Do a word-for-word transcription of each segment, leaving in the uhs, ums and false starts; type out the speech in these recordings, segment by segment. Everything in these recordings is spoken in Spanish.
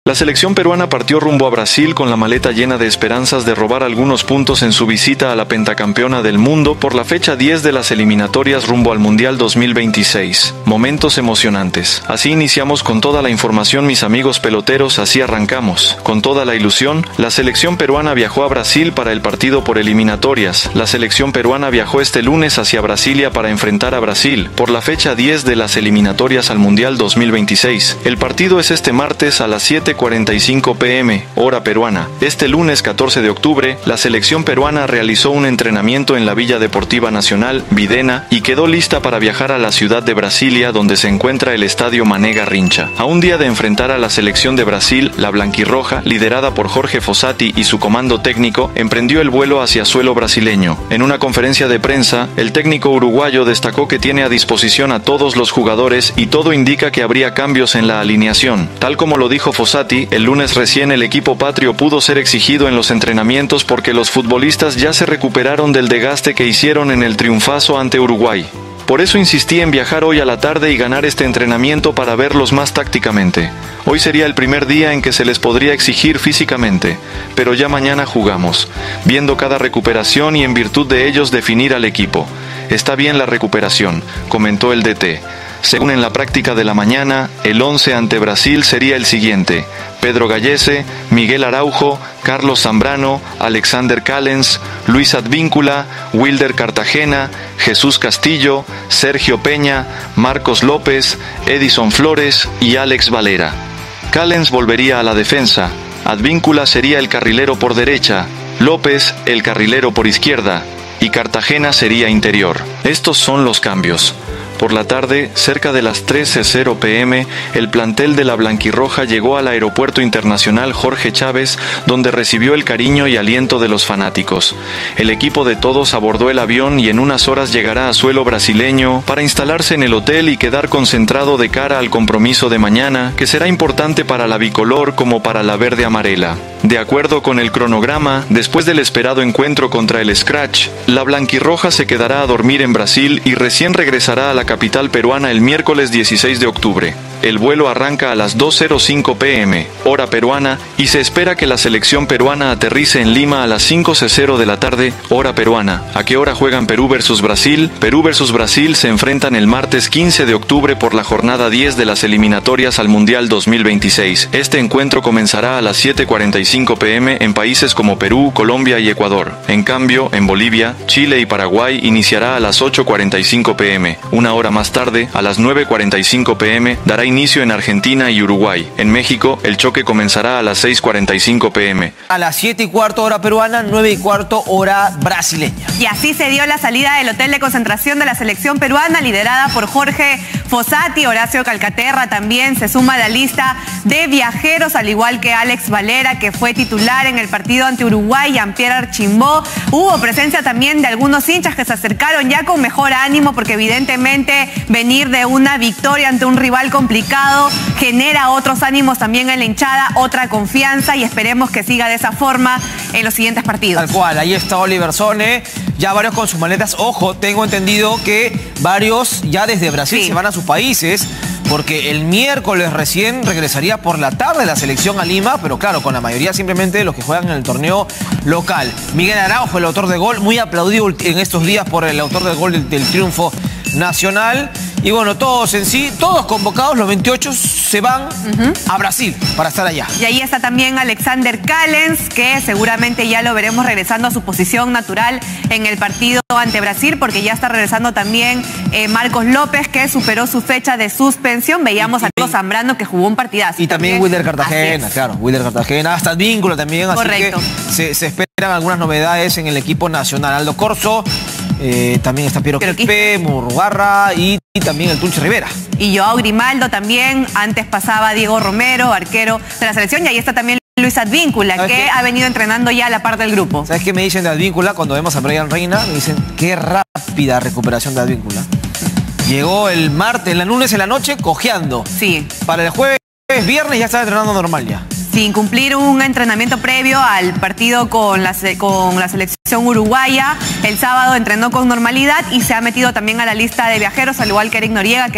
La selección peruana partió rumbo a Brasil con la maleta llena de esperanzas de robar algunos puntos en su visita a la pentacampeona del mundo por la fecha diez de las eliminatorias rumbo al Mundial dos mil veintiséis. Momentos emocionantes. Así iniciamos con toda la información, mis amigos peloteros, así arrancamos. Con toda la ilusión, la selección peruana viajó a Brasil para el partido por eliminatorias. La selección peruana viajó este lunes hacia Brasilia para enfrentar a Brasil por la fecha diez de las eliminatorias al Mundial dos mil veintiséis. El partido es este martes a las siete cuarenta y cinco pe eme, hora peruana. Este lunes catorce de octubre, la selección peruana realizó un entrenamiento en la Villa Deportiva Nacional, Videna, y quedó lista para viajar a la ciudad de Brasilia, donde se encuentra el Estadio Mané Garrincha. A un día de enfrentar a la selección de Brasil, la blanquirroja, liderada por Jorge Fossati y su comando técnico, emprendió el vuelo hacia suelo brasileño. En una conferencia de prensa, el técnico uruguayo destacó que tiene a disposición a todos los jugadores y todo indica que habría cambios en la alineación. Tal como lo dijo Fossati, el lunes recién el equipo patrio pudo ser exigido en los entrenamientos porque los futbolistas ya se recuperaron del desgaste que hicieron en el triunfazo ante Uruguay. Por eso insistí en viajar hoy a la tarde y ganar este entrenamiento para verlos más tácticamente. Hoy sería el primer día en que se les podría exigir físicamente, pero ya mañana jugamos, viendo cada recuperación y en virtud de ellos definir al equipo. Está bien la recuperación, comentó el de te. Según en la práctica de la mañana, el once ante Brasil sería el siguiente: Pedro Gallese, Miguel Araujo, Carlos Zambrano, Alexander Callens, Luis Advíncula, Wilder Cartagena, Jesús Castillo, Sergio Peña, Marcos López, Edison Flores y Alex Valera. Callens volvería a la defensa, Advíncula sería el carrilero por derecha, López el carrilero por izquierda y Cartagena sería interior. Estos son los cambios. Por la tarde, cerca de las trece pe eme, el plantel de la blanquirroja llegó al Aeropuerto Internacional Jorge Chávez, donde recibió el cariño y aliento de los fanáticos. El equipo de todos abordó el avión y en unas horas llegará a suelo brasileño para instalarse en el hotel y quedar concentrado de cara al compromiso de mañana, que será importante para la bicolor como para la verde amarela. De acuerdo con el cronograma, después del esperado encuentro contra el Scratch, la blanquirroja se quedará a dormir en Brasil y recién regresará a la capital peruana el miércoles dieciséis de octubre. El vuelo arranca a las dos cero cinco pe eme, hora peruana, y se espera que la selección peruana aterrice en Lima a las cinco cero de la tarde, hora peruana. ¿A qué hora juegan Perú versus Brasil? Perú versus Brasil se enfrentan el martes quince de octubre por la jornada diez de las eliminatorias al Mundial dos mil veintiséis. Este encuentro comenzará a las siete cuarenta y cinco pe eme en países como Perú, Colombia y Ecuador. En cambio, en Bolivia, Chile y Paraguay iniciará a las ocho cuarenta y cinco pe eme. Una hora más tarde, a las nueve cuarenta y cinco pe eme, dará inicio en Argentina y Uruguay. En México, el choque comenzará a las seis cuarenta y cinco pe eme. A las siete y cuarto hora peruana, nueve y cuarto hora brasileña. Y así se dio la salida del hotel de concentración de la selección peruana, liderada por Jorge Fossati. Horacio Calcaterra también se suma a la lista de viajeros, al igual que Alex Valera, que fue titular en el partido ante Uruguay, Jean-Pierre Archimbó. Hubo presencia también de algunos hinchas que se acercaron ya con mejor ánimo, porque evidentemente venir de una victoria ante un rival complicado genera otros ánimos también en la hinchada, otra confianza, y esperemos que siga de esa forma en los siguientes partidos. Tal cual, ahí está Oliver Sone, ya varios con sus maletas. Ojo, tengo entendido que varios ya desde Brasil sí. se van a sus países, porque el miércoles recién regresaría por la tarde la selección a Lima, pero claro, con la mayoría simplemente de los que juegan en el torneo local. Miguel Araujo, el autor de gol, muy aplaudido en estos días por el autor del gol del, del triunfo nacional. Y bueno, todos en sí, todos convocados, los veintiocho se van uh-huh. a Brasil para estar allá. Y ahí está también Alexander Callens, que seguramente ya lo veremos regresando a su posición natural en el partido ante Brasil, porque ya está regresando también eh, Marcos López, que superó su fecha de suspensión. Veíamos y, a Carlos Zambrano, que jugó un partidazo. Y también, también Wilder Cartagena, claro, Wilder Cartagena, hasta Advíncula también. Correcto. Así que se, se esperan algunas novedades en el equipo nacional. Aldo Corso, eh, también está Piero Quispe, Murrugarra y, y también el Tunche Rivera. Y Joao Grimaldo también. Antes pasaba Diego Romero, arquero de la selección, y ahí está también Luis Advíncula, que qué? ha venido entrenando ya a la par del grupo. ¿Sabes qué me dicen de Advíncula? Cuando vemos a Brian Reina, me dicen, qué rápida recuperación de Advíncula. Llegó el martes, el lunes en la noche, cojeando. Sí. Para el jueves, viernes ya estaba entrenando normal ya. Sin cumplir un entrenamiento previo al partido con la, con la selección uruguaya. El sábado entrenó con normalidad y se ha metido también a la lista de viajeros, al igual que Eric Noriega, que veíamos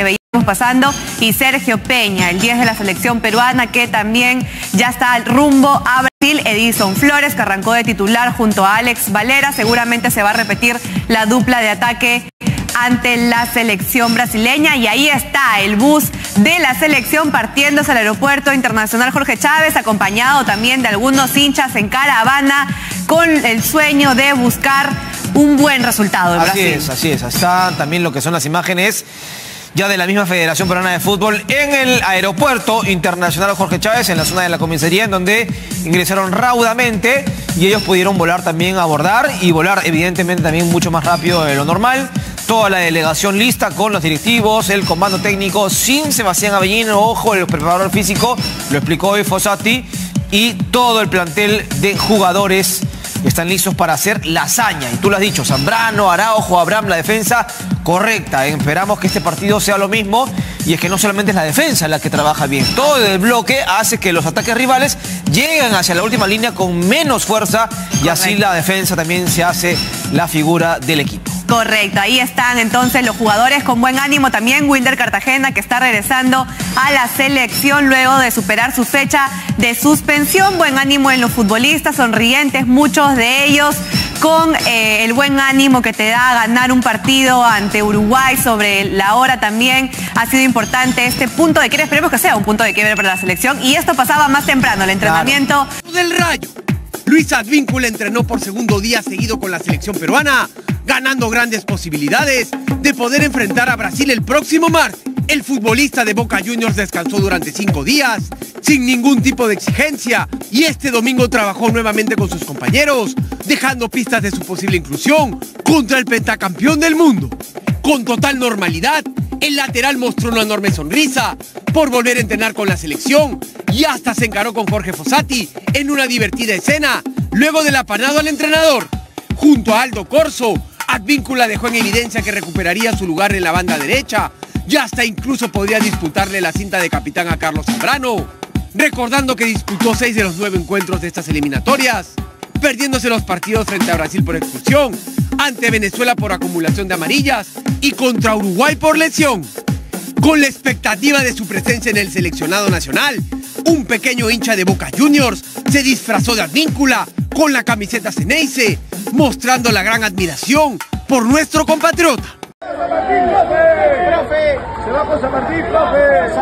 estuvieron pasando, y Sergio Peña, el diez de la selección peruana, que también ya está al rumbo a Brasil. Edison Flores, que arrancó de titular junto a Alex Valera, seguramente se va a repetir la dupla de ataque ante la selección brasileña. Y ahí está el bus de la selección partiéndose al aeropuerto internacional Jorge Chávez, acompañado también de algunos hinchas en caravana, con el sueño de buscar un buen resultado en así Brasil. es, así es. Está también lo que son las imágenes ya de la misma Federación Peruana de Fútbol en el aeropuerto internacional Jorge Chávez, en la zona de la comisaría, en donde ingresaron raudamente y ellos pudieron volar también, abordar y volar evidentemente también mucho más rápido de lo normal. Toda la delegación lista con los directivos, el comando técnico, sin Sebastián Avellino, ojo, el preparador físico, lo explicó hoy Fossati, y todo el plantel de jugadores están listos para hacer la hazaña. Y tú lo has dicho, Zambrano, Araujo, Abraham, la defensa correcta. Esperamos que este partido sea lo mismo. Y es que no solamente es la defensa la que trabaja bien. Todo el bloque hace que los ataques rivales lleguen hacia la última línea con menos fuerza. Y así la defensa también se hace la figura del equipo. Correcto, ahí están entonces los jugadores con buen ánimo. También Wilder Cartagena, que está regresando a la selección luego de superar su fecha de suspensión. Buen ánimo en los futbolistas, sonrientes, muchos de ellos con eh, el buen ánimo que te da ganar un partido ante Uruguay sobre la hora también. Ha sido importante este punto de quiebre, esperemos que sea un punto de quiebre para la selección. Y esto pasaba más temprano, el entrenamiento claro. del Rayo. Luis Advíncula entrenó por segundo día seguido con la selección peruana, ganando grandes posibilidades de poder enfrentar a Brasil el próximo martes. El futbolista de Boca Juniors descansó durante cinco días, sin ningún tipo de exigencia, y este domingo trabajó nuevamente con sus compañeros, dejando pistas de su posible inclusión contra el pentacampeón del mundo. Con total normalidad, el lateral mostró una enorme sonrisa por volver a entrenar con la selección y hasta se encaró con Jorge Fossati en una divertida escena luego del apanado al entrenador. Junto a Aldo Corso, Advíncula dejó en evidencia que recuperaría su lugar en la banda derecha y hasta incluso podría disputarle la cinta de capitán a Carlos Zambrano, recordando que disputó seis de los nueve encuentros de estas eliminatorias, perdiéndose los partidos frente a Brasil por expulsión, ante Venezuela por acumulación de amarillas y contra Uruguay por lesión. Con la expectativa de su presencia en el seleccionado nacional, un pequeño hincha de Boca Juniors se disfrazó de Advíncula con la camiseta Ceneice, mostrando la gran admiración por nuestro compatriota. Martín, profe, profe, se va con San Martín, profe.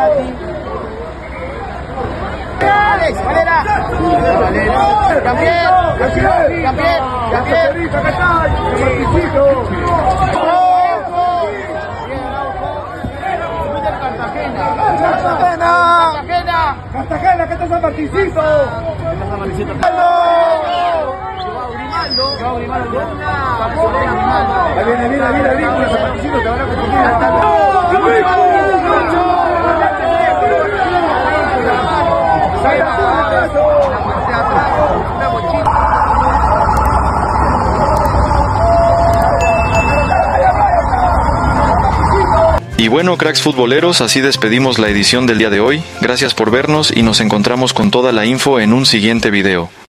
Alex, Valera, Valera, campeón, campeón, campeón, Cartagena, Cartagena, que está San Martincito. Ahí viene, viene, viene, viene, San Martincito, te van a confundir. Y bueno, cracks futboleros, así despedimos la edición del día de hoy. Gracias por vernos y nos encontramos con toda la info en un siguiente video.